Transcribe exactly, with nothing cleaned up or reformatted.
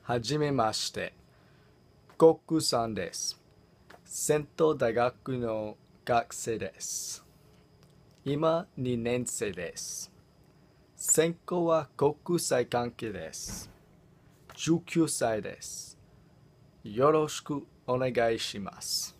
はじめまして、コクさんです。セント大学の学生です。今にねん生です。せんこわこくさいかんけえです。じゅうきゅうさいです。よろしくお願いします。